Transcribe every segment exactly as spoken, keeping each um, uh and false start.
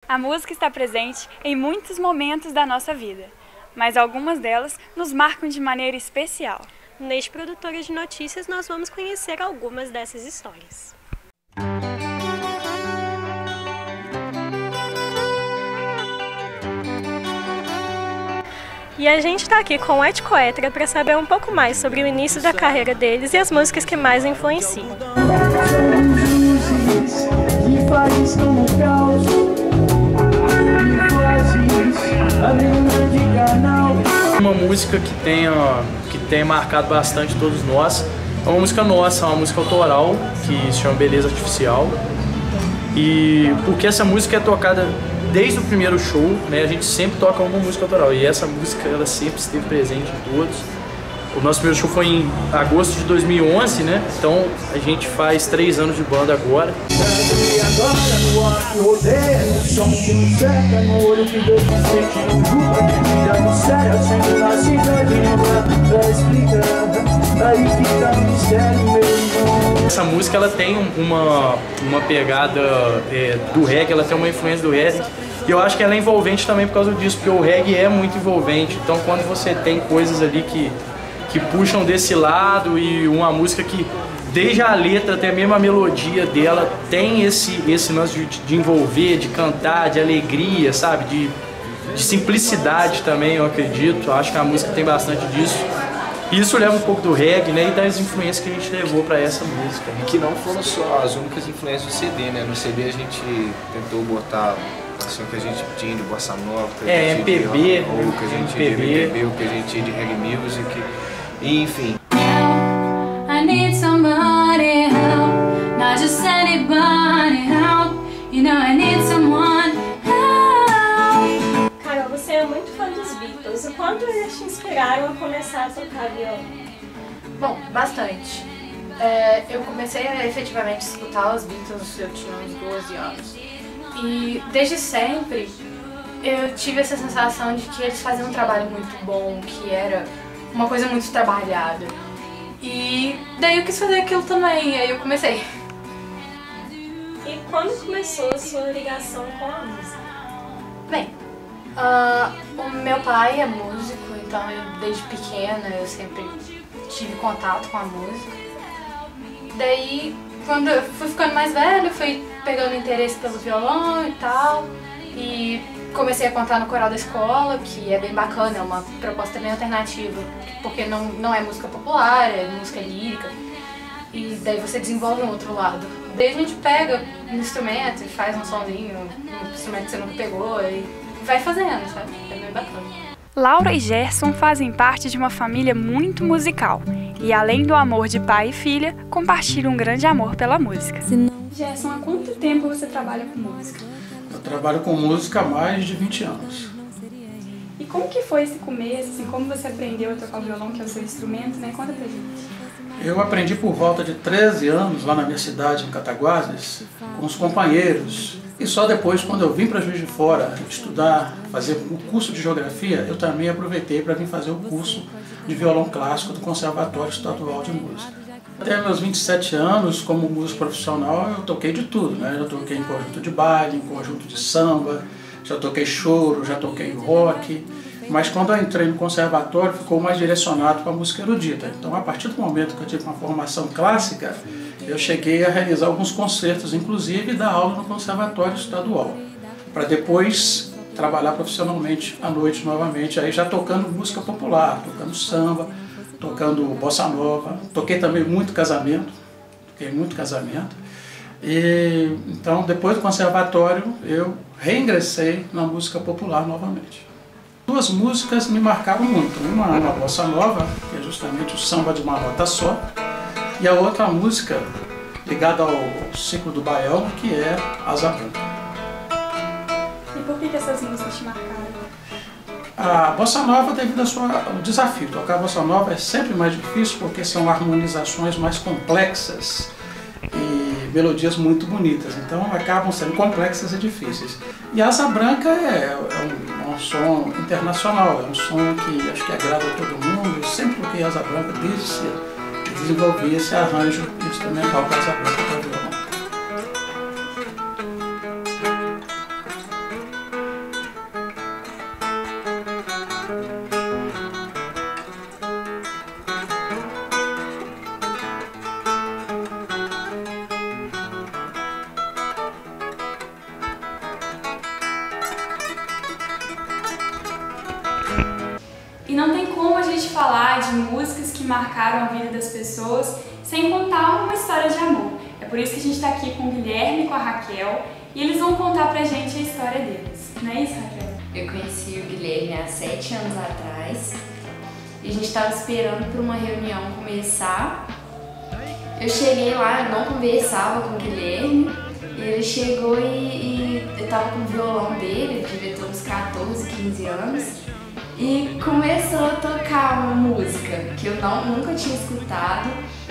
A música está presente em muitos momentos da nossa vida, mas algumas delas nos marcam de maneira especial. Neste Produtora de Notícias, nós vamos conhecer algumas dessas histórias. E a gente está aqui com o Etcoetra para saber um pouco mais sobre o início da carreira deles e as músicas que mais influenciam. Uma música que tenha, que tenha marcado bastante todos nós é uma música nossa, uma música autoral que se chama Beleza Artificial. E porque essa música é tocada desde o primeiro show, né, a gente sempre toca uma música autoral e essa música ela sempre esteve presente em todos. O nosso primeiro show foi em agosto de dois mil e onze, né? Então a gente faz três anos de banda agora. Essa música ela tem uma, uma pegada é, do reggae, ela tem uma influência do reggae. E eu acho que ela é envolvente também por causa disso, porque o reggae é muito envolvente. Então quando você tem coisas ali que que puxam desse lado e uma música que, desde a letra até mesmo a melodia dela, tem esse, esse lance de, de envolver, de cantar, de alegria, sabe? De, de simplicidade também, eu acredito. Eu acho que a música tem bastante disso. E isso leva um pouco do reggae, né? E das influências que a gente levou para essa música. E que não foram só as únicas influências do C D, né? No C D a gente tentou botar assim, o que a gente tinha de bossa nova, o que a é, gente M P B, de o que a gente tinha de M P B, o que a gente tinha de reggae music. Enfim. I need somebody help, not just anybody help. You know I need someone help. Carol, você é muito fã dos Beatles. O quanto eles te inspiraram a começar a tocar violão? Bom, bastante. É, eu comecei a efetivamente escutar os Beatles, eu tinha uns doze anos. E desde sempre eu tive essa sensação de que eles faziam um trabalho muito bom, que era uma coisa muito trabalhada. E daí eu quis fazer aquilo também, e aí eu comecei. E quando começou a sua ligação com a música? Bem, uh, o meu pai é músico, então eu, desde pequena eu sempre tive contato com a música. Daí, quando eu fui ficando mais velha, fui pegando interesse pelo violão e tal. E comecei a cantar no coral da escola, que é bem bacana, é uma proposta bem alternativa, porque não, não é música popular, é música lírica, e daí você desenvolve um outro lado. Daí a gente pega um instrumento e faz um sonzinho, um instrumento que você nunca pegou, e vai fazendo, sabe? É bem bacana. Laura e Gerson fazem parte de uma família muito musical, e além do amor de pai e filha, compartilham um grande amor pela música. Gerson, há quanto tempo você trabalha com música? Eu trabalho com música há mais de vinte anos. E como que foi esse começo, assim, como você aprendeu a tocar o violão, que é o seu instrumento, né? Conta pra gente. Eu aprendi por volta de treze anos, lá na minha cidade, em Cataguases, com os companheiros. E só depois, quando eu vim para Juiz de Fora estudar, fazer o curso de Geografia, eu também aproveitei para vir fazer o curso de violão clássico do Conservatório Estadual de Música. Até meus vinte e sete anos, como músico profissional, eu toquei de tudo, né? Já toquei em conjunto de baile, em conjunto de samba, já toquei choro, já toquei rock. Mas quando eu entrei no conservatório, ficou mais direcionado para a música erudita. Então, a partir do momento que eu tive uma formação clássica, eu cheguei a realizar alguns concertos, inclusive dar aula no Conservatório Estadual, para depois trabalhar profissionalmente à noite novamente, aí já tocando música popular, tocando samba, tocando bossa nova. Toquei também muito casamento, toquei muito casamento. E então, depois do conservatório, eu reingressei na música popular novamente. Duas músicas me marcaram muito. Uma é uma bossa nova, que é justamente o samba de uma nota só, e a outra música ligada ao ciclo do baião, que é Asa Branca. E por que, que essas músicas te marcaram? A bossa nova, devido ao, sua, ao desafio. Tocar bossa nova é sempre mais difícil porque são harmonizações mais complexas e melodias muito bonitas, então acabam sendo complexas e difíceis. E Asa Branca é, é, um, é um som internacional, é um som que acho que agrada a todo mundo. Eu sempre toquei Asa Branca desde cedo, desenvolvi esse arranjo instrumental para Asa Branca para violão. E não tem como a gente falar de músicas que marcaram a vida das pessoas sem contar uma história de amor. É por isso que a gente está aqui com o Guilherme e com a Raquel e eles vão contar pra gente a história deles. Não é isso, Raquel? Eu conheci o Guilherme há sete anos atrás e a gente estava esperando para uma reunião começar. Eu cheguei lá, eu não conversava com o Guilherme e ele chegou e, e eu estava com o violão dele, eu devia ter uns quatorze, quinze anos, e começou a tocar uma música que eu não, nunca tinha escutado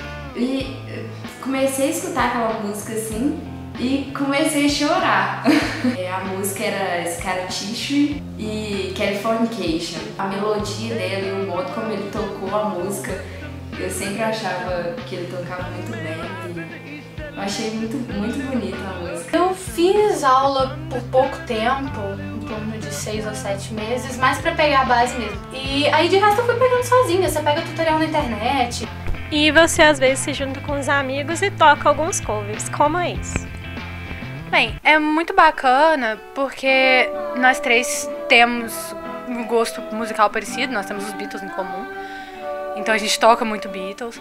e comecei a escutar aquela música assim e comecei a chorar. A música era Scar Tissue e Californication. A melodia dela e o modo como ele tocou a música, eu sempre achava que ele tocava muito bem e eu achei muito, muito bonita a música. Eu fiz aula por pouco tempo, em torno de seis ou sete meses, mais pra pegar a base mesmo. E aí de resto eu fui pegando sozinha, você pega tutorial na internet. E você às vezes se junta com os amigos e toca alguns covers, como é isso? Bem, é muito bacana porque nós três temos um gosto musical parecido, nós temos os Beatles em comum, então a gente toca muito Beatles.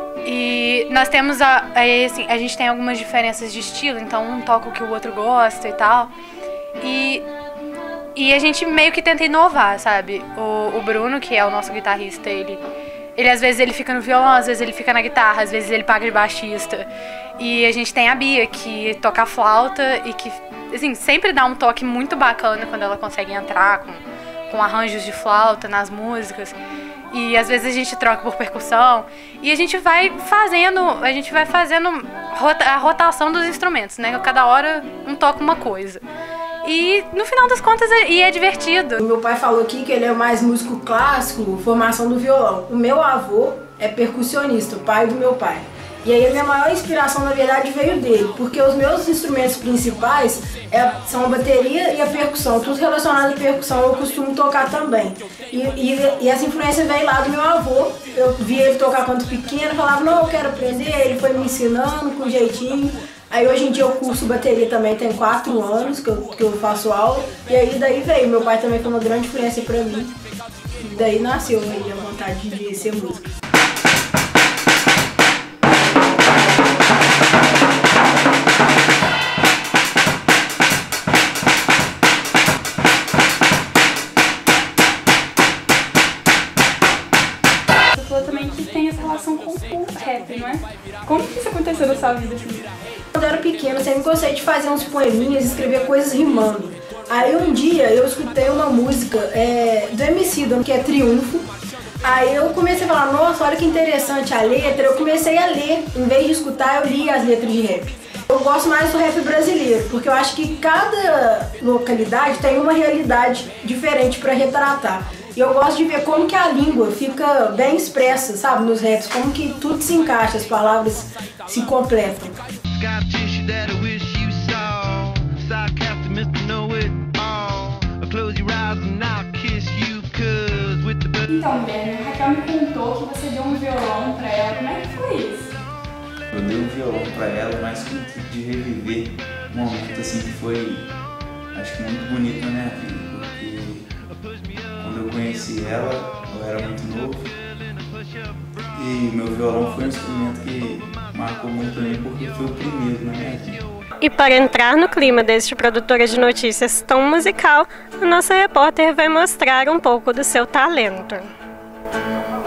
E nós temos, a, a, assim, a gente tem algumas diferenças de estilo, então um toca o que o outro gosta e tal. E, e a gente meio que tenta inovar, sabe? O, o Bruno, que é o nosso guitarrista, ele, ele às vezes ele fica no violão, às vezes ele fica na guitarra, às vezes ele paga de baixista. E a gente tem a Bia, que toca flauta e que, assim, sempre dá um toque muito bacana quando ela consegue entrar com, com arranjos de flauta nas músicas. E às vezes a gente troca por percussão e a gente vai fazendo, a gente vai fazendo rota, a rotação dos instrumentos, né? Cada hora um toca uma coisa. E no final das contas é, e é divertido. O meu pai falou aqui que ele é mais músico clássico, formação do violão. O meu avô é percussionista, o pai do meu pai. E aí a minha maior inspiração, na verdade, veio dele, porque os meus instrumentos principais é, são a bateria e a percussão. Tudo relacionado à percussão eu costumo tocar também. E, e, e essa influência veio lá do meu avô. Eu via ele tocar quando pequeno, falava, não, eu quero aprender. Ele foi me ensinando com jeitinho. Aí hoje em dia eu curso bateria também, tem quatro anos que eu, que eu faço aula. E aí daí veio, meu pai também foi uma grande influência pra mim. E daí nasceu aí a vontade de ser música. Com o rap, não é? Como que isso aconteceu na sua vida, assim? Quando eu era pequena, eu sempre gostei de fazer uns poeminhas, escrever coisas rimando. Aí um dia eu escutei uma música é, do Emicida, que é Triunfo. Aí eu comecei a falar, nossa, olha que interessante a letra. Eu comecei a ler, em vez de escutar, eu li as letras de rap. Eu gosto mais do rap brasileiro, porque eu acho que cada localidade tem uma realidade diferente para retratar. E eu gosto de ver como que a língua fica bem expressa, sabe, nos raps, como que tudo se encaixa, as palavras se completam. Então, Guilherme, a Raquel me contou que você deu um violão pra ela, como é que foi isso? Eu dei um violão pra ela, mas com o intuito de reviver um momento assim que foi, acho que muito bonito na minha vida. Quando eu conheci ela, eu era muito novo e meu violão foi um instrumento que marcou muito pra mim porque foi o primeiro na minha vida. E para entrar no clima deste produtora de notícias tão musical, a nossa repórter vai mostrar um pouco do seu talento.